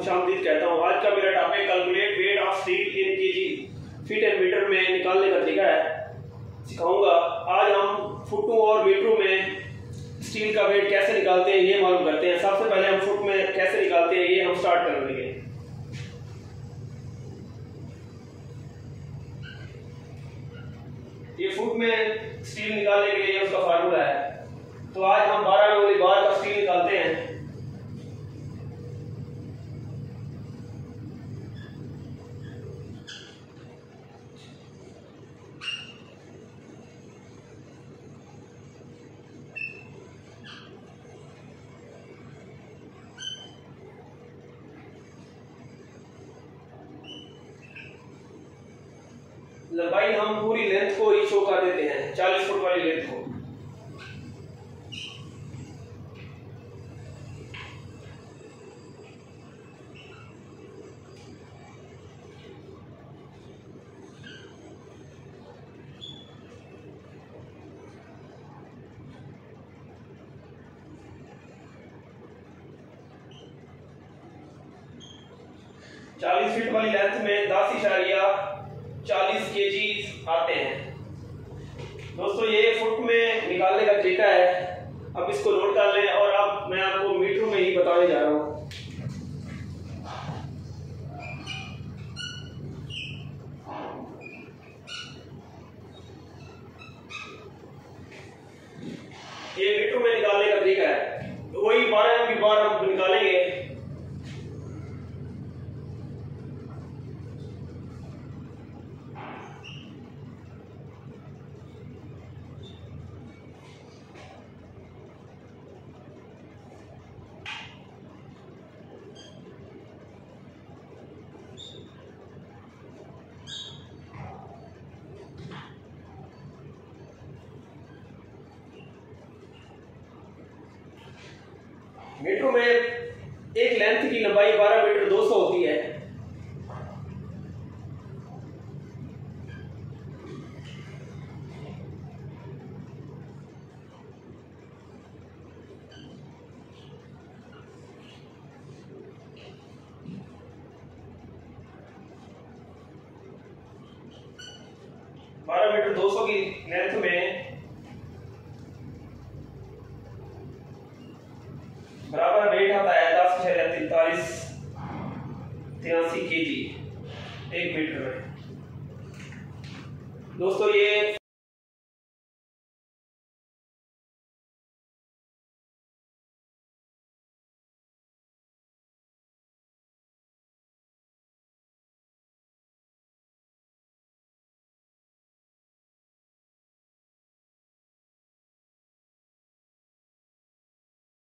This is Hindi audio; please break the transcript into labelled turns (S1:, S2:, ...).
S1: खुशामदीद कहता हूँ। आज का मेरा topic calculate weight of steel in kg feet and metre में निकालने का तरीका है सिखाऊंगा। आज हम फुटों और मीटरों में स्टील का वेट कैसे निकालते हैं ये मालूम करते हैं। सबसे पहले हम फुट में कैसे निकालते हैं ये हम स्टार्ट कर लेंगे। ये फुट में स्टील निकालने के लिए उसका फार्मूला है। तो आज हम 12 में वाली बार का स्टील निकालते हैं। लंबाई हम पूरी लेंथ को ही शो कर देते हैं, 40 फुट वाली लेंथ को। चालीस फीट वाली लेंथ में 10.40 केजी आते हैं। दोस्तों ये फुट में निकालने का तरीका है। अब इसको नोट कर लें और अब मैं आपको मीटर में ही बताने जा रहा हूँ। ये मीटर में निकालने का तरीका है। वही 12 की बार हम निकालेंगे। मीटर में एक लेंथ की लंबाई 12 मीटर 200 होती है। मीटर 200 की लेंथ में बराबर वेट आता है 10.43 केजी 1 मीटर में। दोस्तों ये